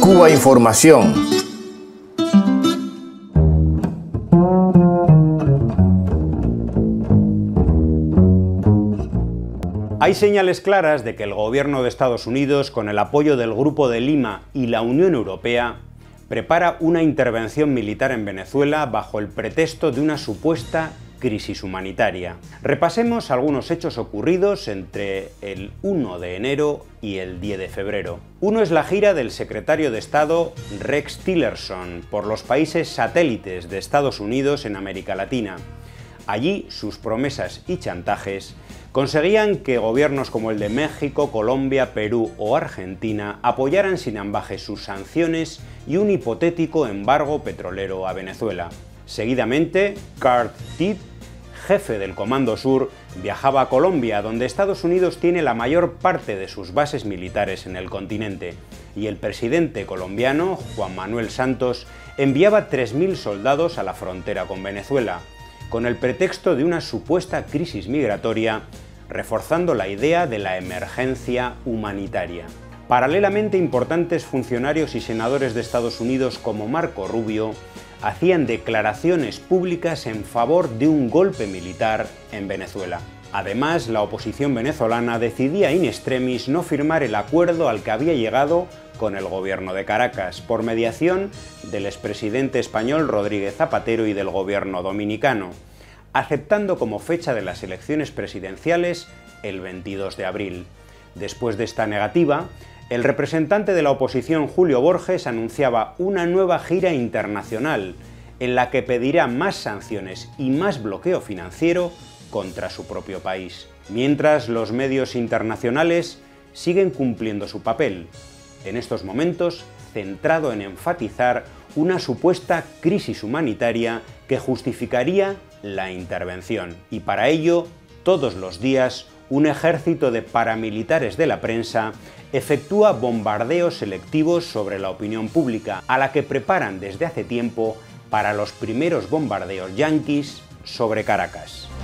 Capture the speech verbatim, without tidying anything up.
Cuba Información. Hay señales claras de que el gobierno de Estados Unidos, con el apoyo del Grupo de Lima y la Unión Europea, prepara una intervención militar en Venezuela bajo el pretexto de una supuesta crisis humanitaria. Repasemos algunos hechos ocurridos entre el uno de enero y el diez de febrero. Uno es la gira del secretario de Estado Rex Tillerson por los países satélites de Estados Unidos en América Latina. Allí sus promesas y chantajes conseguían que gobiernos como el de México, Colombia, Perú o Argentina apoyaran sin ambages sus sanciones y un hipotético embargo petrolero a Venezuela. Seguidamente, Kurt Tidd, jefe del Comando Sur, viajaba a Colombia, donde Estados Unidos tiene la mayor parte de sus bases militares en el continente, y el presidente colombiano, Juan Manuel Santos, enviaba tres mil soldados a la frontera con Venezuela, con el pretexto de una supuesta crisis migratoria, reforzando la idea de la emergencia humanitaria. Paralelamente, importantes funcionarios y senadores de Estados Unidos como Marco Rubio hacían declaraciones públicas en favor de un golpe militar en Venezuela. Además, la oposición venezolana decidía in extremis no firmar el acuerdo al que había llegado con el gobierno de Caracas, por mediación del expresidente español Rodríguez Zapatero y del gobierno dominicano, aceptando como fecha de las elecciones presidenciales el veintidós de abril. Después de esta negativa, el representante de la oposición Julio Borges anunciaba una nueva gira internacional en la que pedirá más sanciones y más bloqueo financiero contra su propio país. Mientras, los medios internacionales siguen cumpliendo su papel, en estos momentos centrado en enfatizar una supuesta crisis humanitaria que justificaría la intervención. Y para ello, todos los días, un ejército de paramilitares de la prensa efectúa bombardeos selectivos sobre la opinión pública, a la que preparan desde hace tiempo para los primeros bombardeos yanquis sobre Caracas.